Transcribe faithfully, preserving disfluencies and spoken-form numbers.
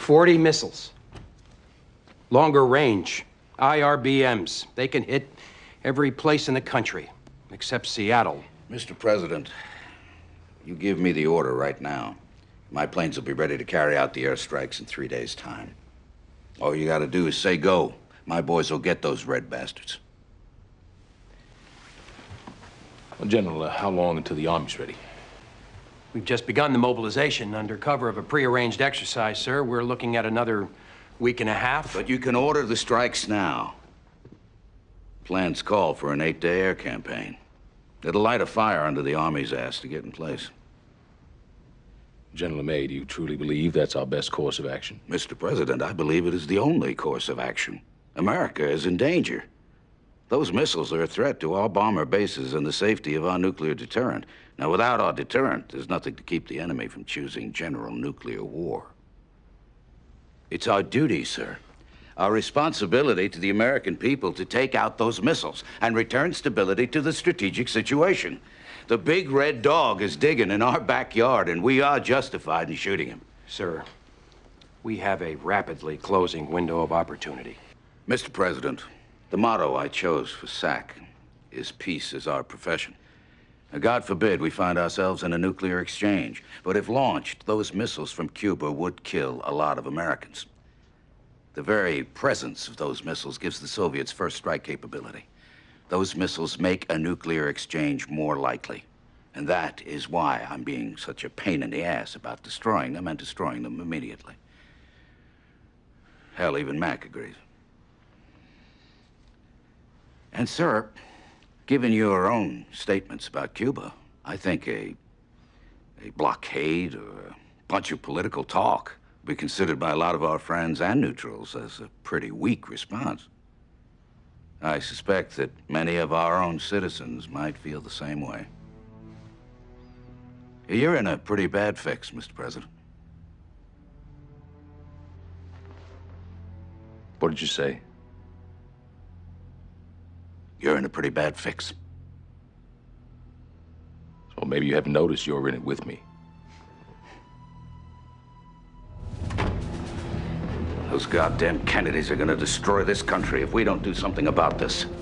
forty missiles. Longer range. I R B Ms. They can hit every place in the country, except Seattle. Mister President, you give me the order right now. My planes will be ready to carry out the airstrikes in three days' time. All you gotta do is say go. My boys will get those red bastards. Well, General, uh, how long until the Army's ready? We've just begun the mobilization under cover of a prearranged exercise, sir. We're looking at another week and a half. But you can order the strikes now. Plans call for an eight-day air campaign. It'll light a fire under the Army's ass to get in place. General LeMay, do you truly believe that's our best course of action? Mister President, I believe it is the only course of action. America is in danger. Those missiles are a threat to our bomber bases and the safety of our nuclear deterrent. Now, without our deterrent, there's nothing to keep the enemy from choosing general nuclear war. It's our duty, sir. Our responsibility to the American people to take out those missiles and return stability to the strategic situation. The big red dog is digging in our backyard, and we are justified in shooting him. Sir, we have a rapidly closing window of opportunity. Mister President, the motto I chose for S A C is peace is our profession. Now, God forbid we find ourselves in a nuclear exchange, but if launched, those missiles from Cuba would kill a lot of Americans. The very presence of those missiles gives the Soviets first strike capability. Those missiles make a nuclear exchange more likely. And that is why I'm being such a pain in the ass about destroying them and destroying them immediately. Hell, even Mac agrees. And, sir, given your own statements about Cuba, I think a, a blockade or a bunch of political talk will be considered by a lot of our friends and neutrals as a pretty weak response. I suspect that many of our own citizens might feel the same way. You're in a pretty bad fix, Mister President. What did you say? You're in a pretty bad fix. So maybe you haven't noticed you're in it with me. Those goddamn Kennedys are gonna destroy this country if we don't do something about this.